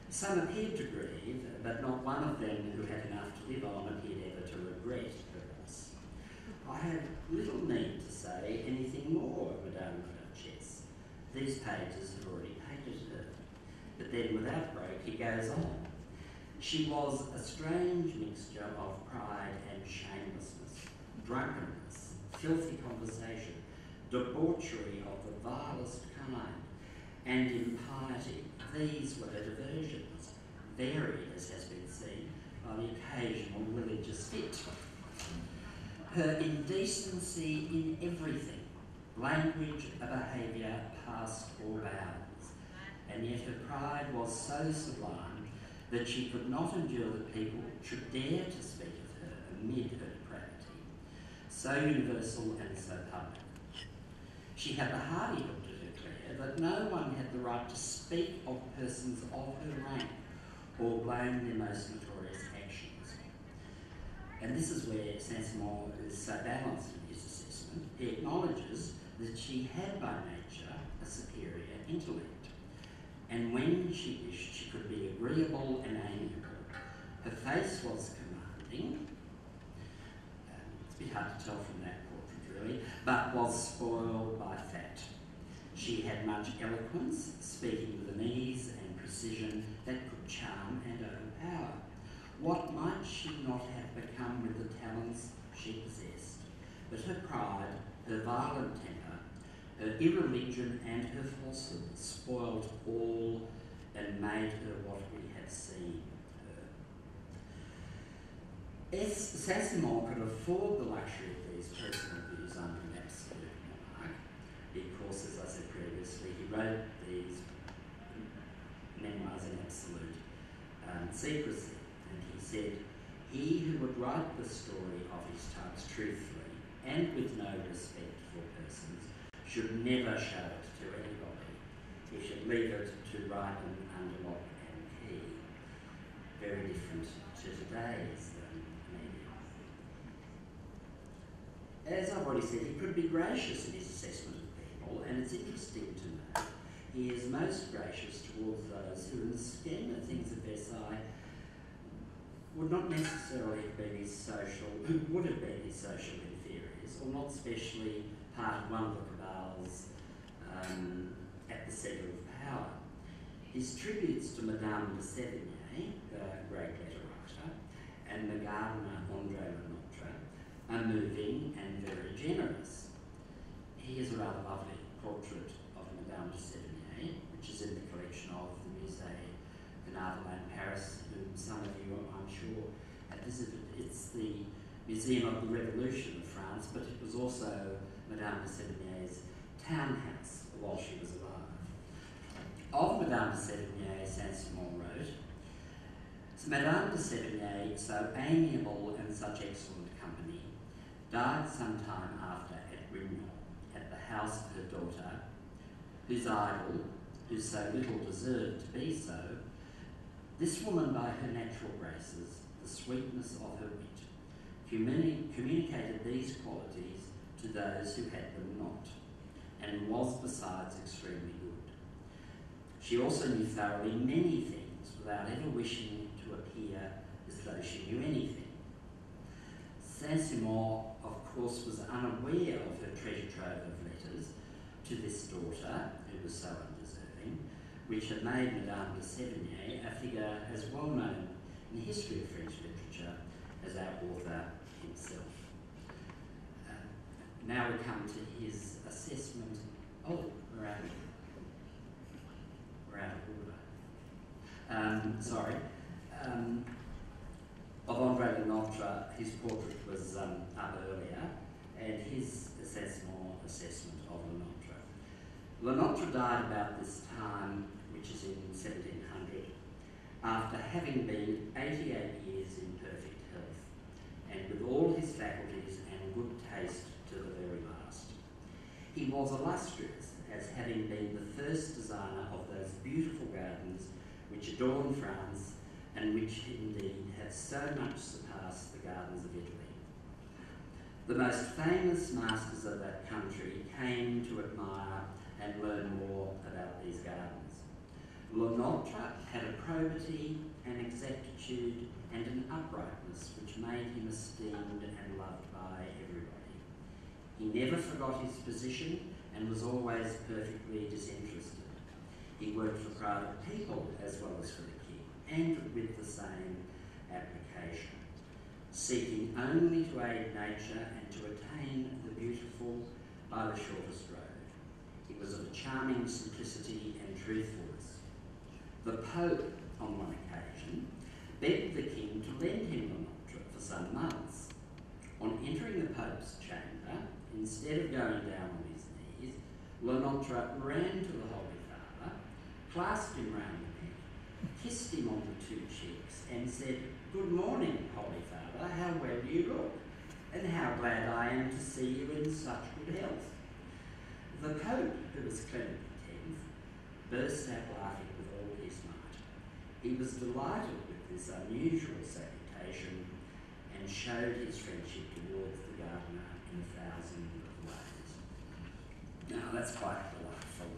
Some appeared to grieve, but not one of them who had enough to live on appeared ever to regret her loss. I have little need to say anything more of Madame la Duchesse. These pages have already painted her. But then, without break, he goes on. She was a strange mixture of pride and shamelessness, drunkenness, filthy conversation, debauchery of the vilest kind, and impiety. These were her diversions, varied, as has been seen, by the occasional religious fit. Her indecency in everything, language, behaviour, past all bounds, and yet her pride was so sublime that she could not endure that people should dare to speak of her amid her depravity, so universal and so public. She had the hardihood to declare that no one had the right to speak of persons of her rank or blame their most notorious actions. And this is where Saint Simon is so balanced in his assessment. He acknowledges that she had by nature a superior intellect, and when she wished she could be agreeable and amiable. Her face was commanding, um, it's a bit hard to tell from that portrait really, but was spoiled by fat. She had much eloquence, speaking with an ease and precision that could charm and overpower. What might she not have become with the talents she possessed? But her pride, her violent temper, her irreligion and her falsehood spoiled all and made her what we have seen her. As Saint Simon could afford the luxury of these personal views under an absolute monarch, because, as I said previously, he wrote these memoirs in absolute um, secrecy. And he said, he who would write the story of his times truthfully and with no respect for persons should never show it to anybody. He should leave it to write them under lock and key. Very different to today's um, media. As I've already said, he could be gracious in his assessment of people, and it's interesting to note he is most gracious towards those who, in the scheme of things at Versailles, would not necessarily have been his social, who would have been his social inferiors, or not specially part of one of the cabals um, at the centre of power. His tributes to Madame de Sévigné, the great letter writer, and the gardener André Lenotre are moving and very generous. He has a rather lovely portrait of Madame de Sévigné, which is in the collection of the Musée de Navarre in Paris, whom some of you, I'm sure, have visited. It's the Museum of the Revolution of France, but it was also Madame de Sévigné's townhouse while she was alive. Of Madame de Sévigné, Saint Simon wrote, so Madame de Sévigné, so amiable and such excellent company, died some time after at Grignon, at the house of her daughter, whose idol, who so little deserved to be so, this woman by her natural graces, the sweetness of her wit, communi communicated these qualities to those who had them not, and was besides extremely good. She also knew thoroughly many things without ever wishing to appear as though she knew anything. Saint Simon, of course, was unaware of her treasure trove of letters to this daughter, who was so undeserving, which had made Madame de Sévigné a figure as well known in the history of French literature as our author himself. Uh, now we come to his assessment. Oh, we're out of, we're out of order. Um, sorry. Um, of André Lenotre, his portrait was um, up earlier, and his assessment, assessment of Lenotre. Lenotre died about this time, which is in seventeen hundred, after having been eighty-eight years in perfect health, and with all his faculties and good taste to the very last. He was illustrious as having been the first designer of those beautiful gardens which adorn France and which indeed have so much surpassed the gardens of Italy. The most famous masters of that country came to admire and learn more about these gardens. Lenôtre had a probity, an exactitude, and an uprightness which made him esteemed and loved by everybody. He never forgot his position and was always perfectly disinterested. He worked for private people as well as for the king, and with the same application, seeking only to aid nature and to attain the beautiful by the shortest road. He was of a charming simplicity and truthfulness. The Pope, on one occasion, begged the king to lend him Lenôtre for some months. On entering the Pope's chamber, instead of going down on his knees, Lenôtre ran to the Holy Father, clasped him round the neck, kissed him on the two cheeks, and said, "Good morning, Holy Father, how well you look, and how glad I am to see you in such good health." The Pope, who was Clement the tenth, burst out laughing with all his might. He was delighted with this unusual salutation and showed his friendship towards the gardener in a thousand ways. Now that's quite delightful.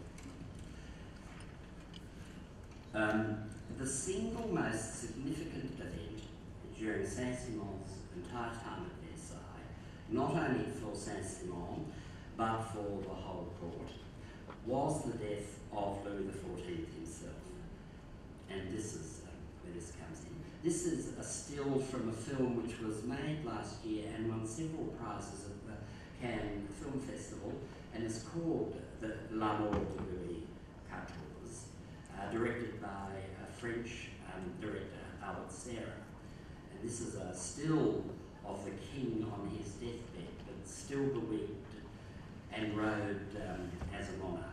Um, the single most significant event during Saint Simon's entire time at Versailles, not only for Saint Simon but for the whole court, was the death of Louis the fourteenth himself. And this is uh, where this comes in. This is a still from a film which was made last year and won several prizes at the Cannes Film Festival, and is called the L'amour de Louis fourteen, uh, directed by a French um, director, Albert Serra. And this is a still of the king on his deathbed, but still bewigged and robed um, as a monarch.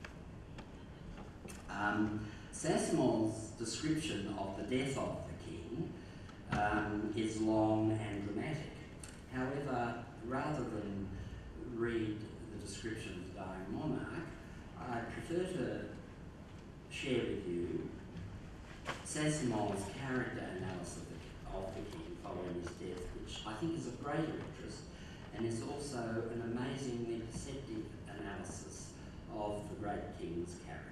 Um, Saint Simon's description of the death of the king um, is long and dramatic. However, rather than read the description of the dying monarch, I prefer to share with you Saint Simon's character analysis of the, of the king following his death, which I think is of greater interest and is also an amazingly perceptive analysis of the great king's character.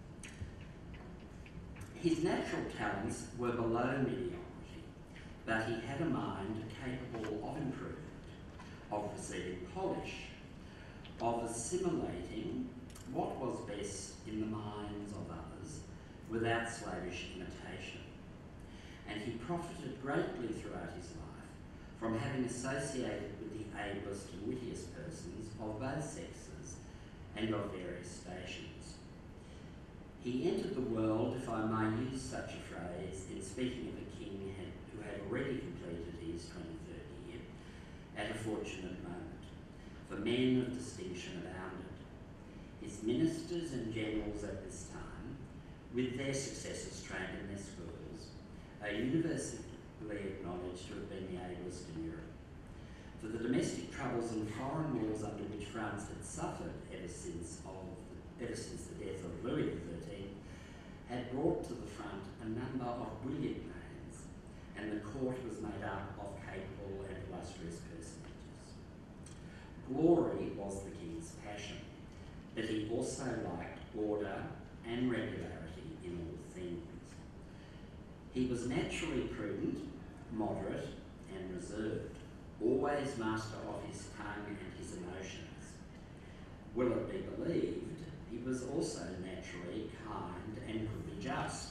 His natural talents were below mediocrity, but he had a mind capable of improvement, of receiving polish, of assimilating what was best in the minds of others without slavish imitation. And he profited greatly throughout his life from having associated with the ablest and wittiest persons of both sexes and of various stations. He entered the world, if I may use such a phrase, in speaking of a king had, who had already completed his twenty-third year, at a fortunate moment, for men of distinction abounded. His ministers and generals at this time, with their successors trained in their schools, are universally acknowledged to have been the ablest in Europe. For the domestic troubles and foreign wars under which France had suffered ever since, of the, ever since the death of Louis the thirteenth had brought to the front a number of brilliant names, and the court was made up of capable and illustrious personages. Glory was the king's passion, but he also liked order and regularity in all things. He was naturally prudent, moderate, and reserved, always master of his tongue and his emotions. Will it be believed, he was also naturally kind and could be just.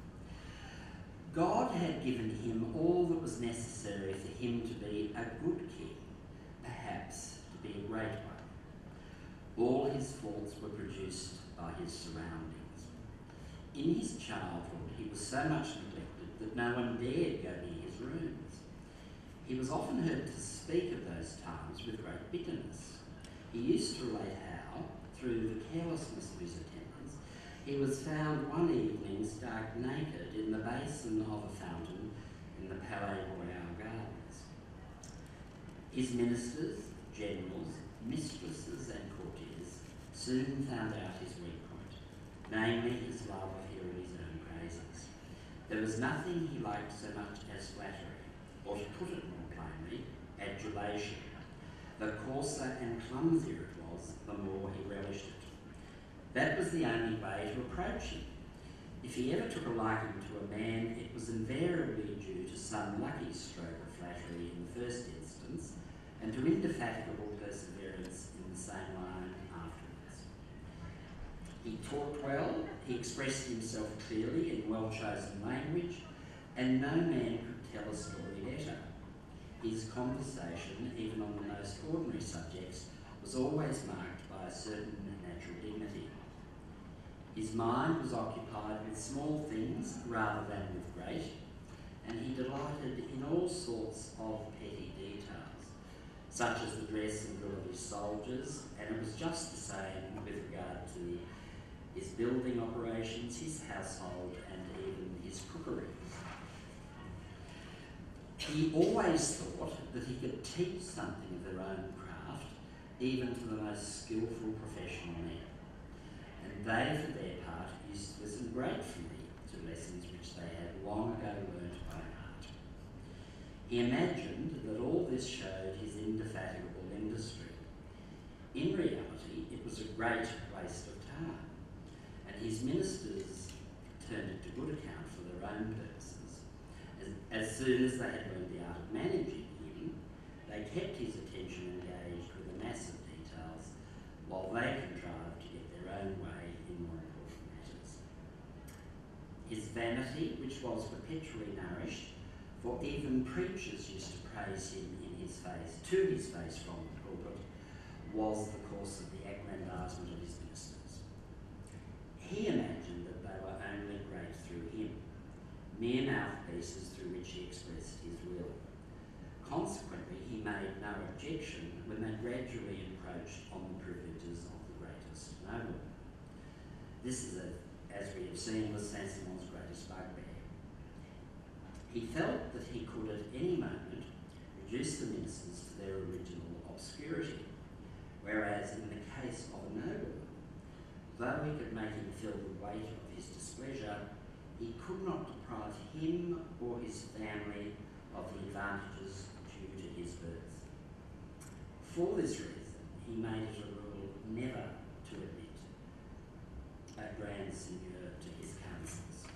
God had given him all that was necessary for him to be a good king, perhaps to be a great one. All his faults were produced by his surroundings. In his childhood, he was so much neglected that no one dared go near his rooms. He was often heard to speak of those times with great bitterness. He used to relate how, through the carelessness of his attendants, he was found one evening stark naked in the basin of a fountain in the Palais Royal gardens. His ministers, generals, mistresses and courtiers soon found out his weak point, namely his love of hearing his own praises. There was nothing he liked so much as flattery, or to put it more plainly, adulation. The coarser and clumsier it was, the more he relished it. That was the only way to approach him. If he ever took a liking to a man, it was invariably due to some lucky stroke of flattery in the first instance, and to indefatigable perseverance in the same line afterwards. He talked well, he expressed himself clearly in well-chosen language, and no man could tell a story better. His conversation, even on the most ordinary subjects, was always marked by a certain natural dignity. His mind was occupied with small things rather than with great, and he delighted in all sorts of petty details, such as the dress and drill of his soldiers, and it was just the same with regard to his building operations, his household, and even his cookery. He always thought that he could teach something of their own craft, even to the most skillful professional men. And they, for their part, used to listen gratefully to lessons which they had long ago learnt by heart. He imagined that all this showed his indefatigable industry. In reality, it was a great waste of time, and his ministers turned it to good account for their own purposes. As, as soon as they had learned the art of managing him, they kept his attention engaged with the mass of details, while they contrived to get their own way in more important matters. His vanity, which was perpetually nourished, for even preachers used to praise him in his face, to his face from the pulpit, was the course of the aggrandisement of his ministers. He imagined that they were only great through him, mere mouthpieces through which he expressed his will. Consequently, he made no objection when they gradually encroached on the privileges of the greatest nobleman. This is, a, as we have seen, was Saint Simon's greatest bugbear. He felt that he could at any moment reduce the ministers to their original obscurity, whereas in the case of a nobleman, though he could make him feel the weight of his displeasure, he could not deprive him or his family of the advantages due to his birth. For this reason, he made it a rule never to admit a grand seigneur to his councils.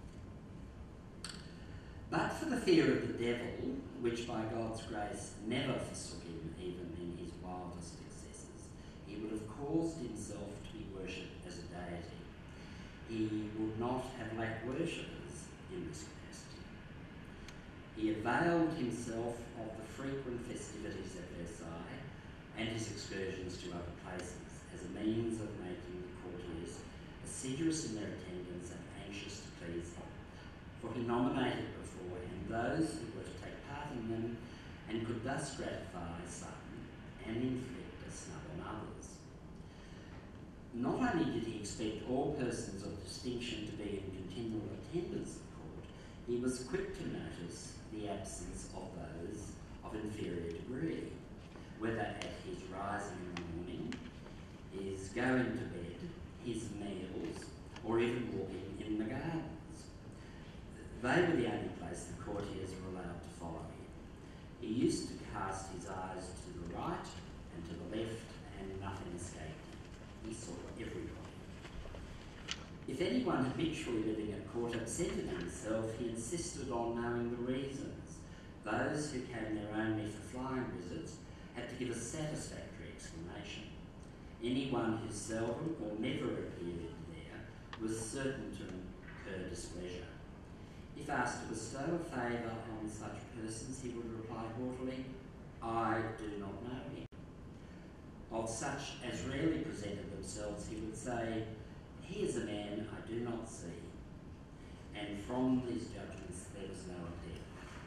But for the fear of the devil, which by God's grace never forsook him even in his wildest excesses, he would have caused himself to be worshipped as a deity. He would not have lacked worshippers in this capacity. He availed himself of the frequent festivities at Versailles and his excursions to other places as a means of making the courtiers assiduous in their attendance and anxious to please him, for he nominated beforehand those who were to take part in them and could thus gratify some and inflict a snub on others. Not only did he expect all persons of distinction to be in continual attendance at court, he was quick to notice the absence of those of inferior degree, whether at his rising in the morning, his going to bed, his meals, or even walking in the gardens. They were the only place the courtiers were allowed to follow him. He used to cast his eyes to the right and to the left, and nothing escaped him. He saw everybody. If anyone habitually living at court absented himself, he insisted on knowing the reasons. Those who came there only for flying visits had to give a satisfactory explanation. Anyone who seldom or never appeared there was certain to incur displeasure. If asked to bestow a favour on such persons, he would reply haughtily, "I do not know him." Of such as rarely presented themselves, he would say, "He is a man I do not see." And from these judgments there was no appeal.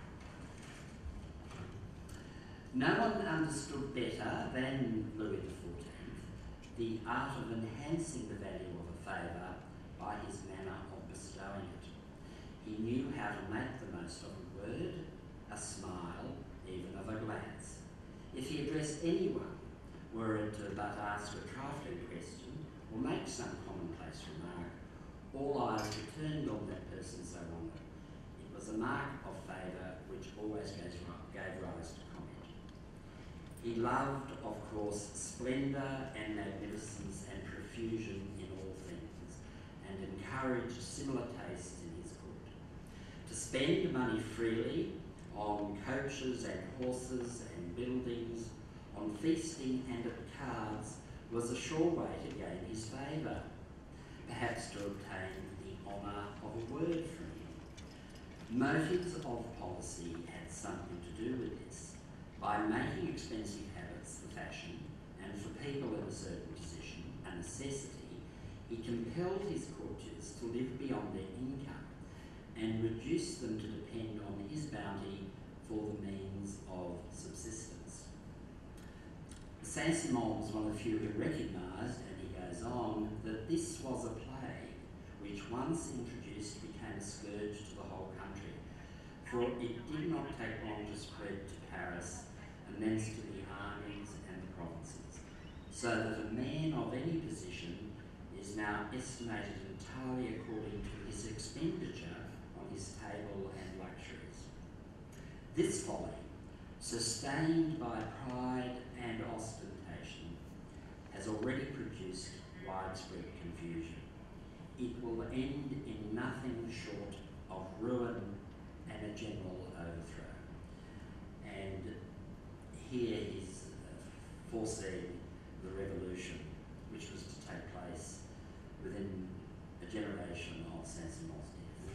No one understood better than Louis the fourteenth the art of enhancing the value of a favour by his manner of bestowing it. He knew how to make the most of a word, a smile, even of a glance. If he addressed anyone, were it to but ask a trifling question or make some commonplace remark, all eyes were turned on that person so honoured. It was a mark of favour which always gave rise to comment. He loved, of course, splendour and magnificence and profusion in all things, and encouraged similar tastes in his court. To spend money freely on coaches and horses and buildings, on feasting and at cards, was a sure way to gain his favour, perhaps to obtain the honour of a word from him. Motives of policy had something to do with this. By making expensive habits the fashion, and for people in a certain position a necessity, he compelled his courtiers to live beyond their income and reduced them to depend on his bounty for the means of subsistence. Saint Simon was one of the few who recognised, and he goes on, that this was a plague which once introduced became a scourge to the whole country, for it did not take long to spread to Paris and thence to the armies and the provinces, so that a man of any position is now estimated entirely according to his expenditure on his table and luxuries. This folly, sustained by pride and ostentation, has already produced widespread confusion. It will end in nothing short of ruin and a general overthrow. And here he's uh, foreseeing the revolution which was to take place within a generation of Saint Simon's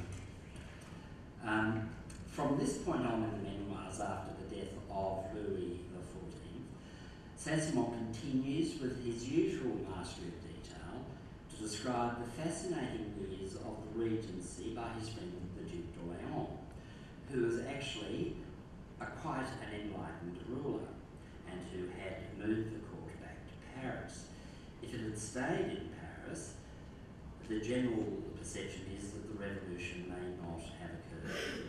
death. Um, from this point on in the memoirs, after the death of Louis the fourteenth, Saint Simon continues with his usual mastery of detail to describe the fascinating years of the Regency by his friend the Duc D'Oleans, who was actually a quite an enlightened ruler and who had moved the court back to Paris. If it had stayed in Paris, the general perception is that the revolution may not have occurred.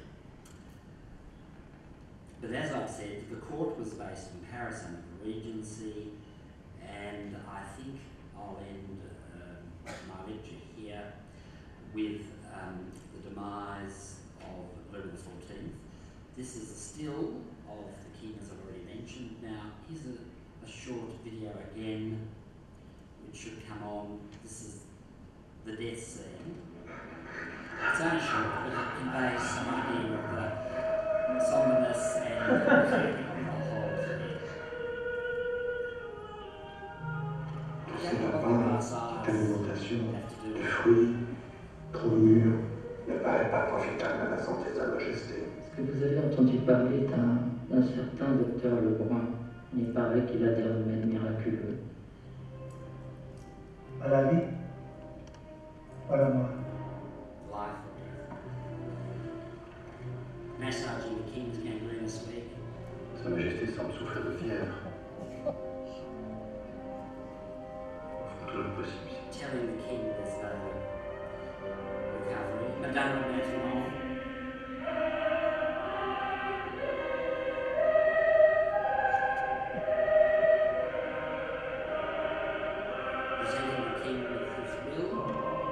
But as I've said, the court was based in Paris under the Regency, and I think I'll end um, my lecture here with um, the demise of Louis the fourteenth. This is a still of the king, as I've already mentioned. Now, here's a, a short video again, which should come on. This is the death scene. It's only short, but it conveys some idea of the somberness and the whole thing. C'est la bonne alimentation de fruits trop mûrs ne paraît pas profitable à la santé de sa majesté. Est-ce que vous avez entendu parler d'un d'un certain docteur Lebrun? Il paraît qu'il a des remèdes miraculeux. À la vie, à la mort. Life. Massaging the king's gangrenous leg. Sa majesté semble souffrir de fièvre. Faut tout le possible. Telling the king there's no recovery. Madame de Maintenon. Presenting the king with his will.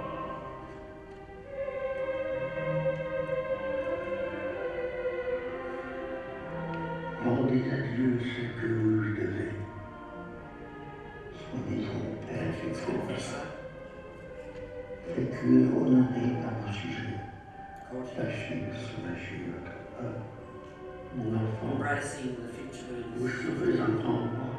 Rendez à Dieu ce que vous lui devez. Son maison est faite pour ça. Faites-le honorer à mon sujet. Tâchez de soulager votre peur. Mon enfant, Embracing the future vous serez un grand roi.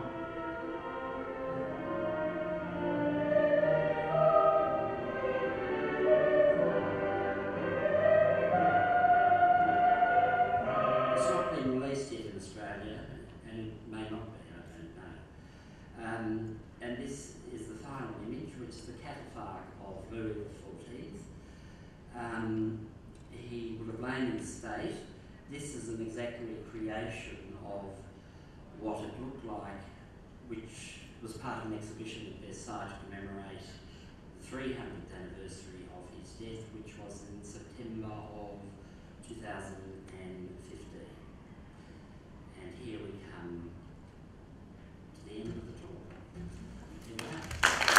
It's not been released yet in Australia, and it may not be, I don't know. Um, and this is the final image, which is the catafalque of Louis the fourteenth. Um, he would have lain in state. This is an exactly a creation of what it looked like, which was part of an exhibition at Versailles to commemorate the three hundredth anniversary of his death, which was in September of two thousand fifteen. And here we come to the end of the talk. Here we are.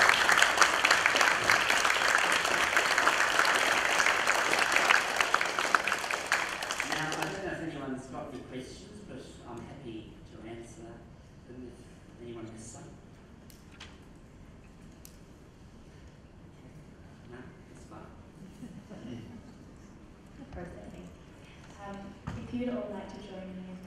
Now, I don't know if anyone's got any questions, but I'm happy to answer them if anyone has some. No? That's fine. if you'd all like to join me